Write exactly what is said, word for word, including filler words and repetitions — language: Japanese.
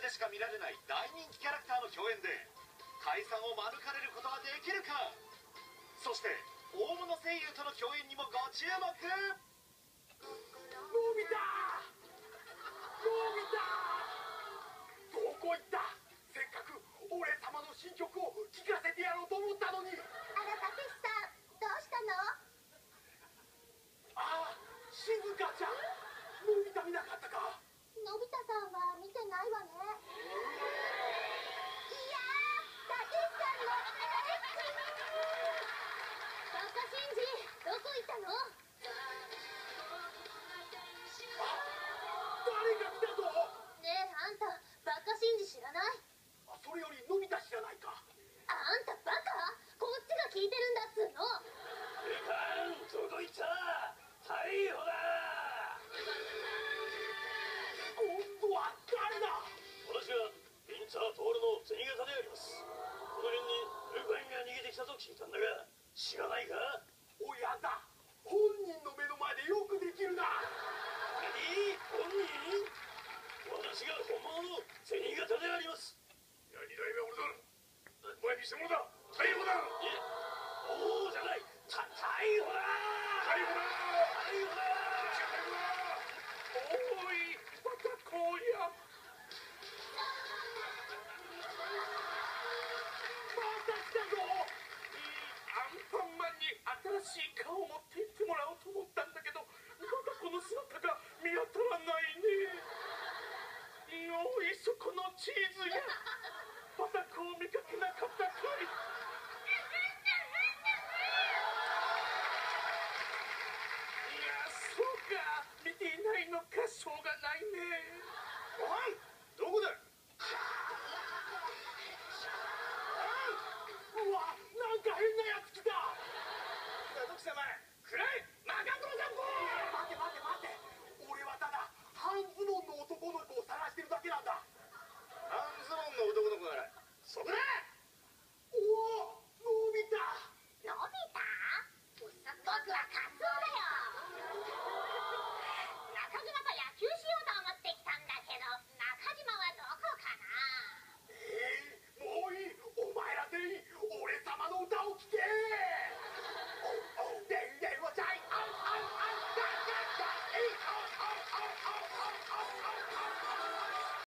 でしか見られない大人気キャラクターの共演で解散を免れることができるか。そして大物声優との共演にもご注目。 のび太のび太どこ行った。せっかく俺様の新曲を聴かせてやろうと思ったのに。 あらたけしさん、どうしたの？ ああ、静香ちゃん、のび太見なかったか。 のび太さんは見てないわね。いやー、たけしさんの大好き。バカシンジ、どこ行ったの？ 誰が来たぞ。 ねえ、あんたバカシンジ知らない？ あ、それよりのび太知らないか。 あんたバカ？こっちが聞いてるんだっつうの。 ルパン、どこ行った。逮捕だ。今度は誰だ。 私はインターポールの銭形であります。この辺にルパンが逃げてきたと聞いたんだが、知らないか。 おやだ、本人の目の前でよくできるな。 何、本人。私が本物の銭形であります。 いや、二代目は俺だ。お前偽物だ。逮捕だ。 え、おおじゃない、た逮捕だ。 逮捕だ。 逮捕だ。 おい、またこうや。また来たぞ。いいアンパンマンに新しい顔を持って行ってもらおうと思ったんだけど、まだこの姿が見当たらないね。おい、そこのチーズや。まだこう見かけなかったかい。いや、そうか、見ていないのか。しょうがないね。おい、